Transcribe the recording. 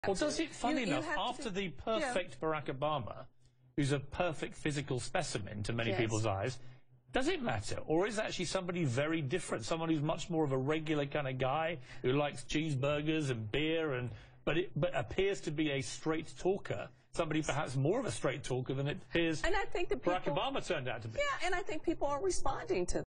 Well, does it, funny enough, after the perfect Barack Obama, who's a perfect physical specimen to many people's eyes, does it matter? Or is actually somebody very different, someone who's much more of a regular kind of guy who likes cheeseburgers and beer, but appears to be a straight talker, somebody perhaps more of a straight talker than it appears and I think that Barack Obama turned out to be? Yeah, and I think people are responding to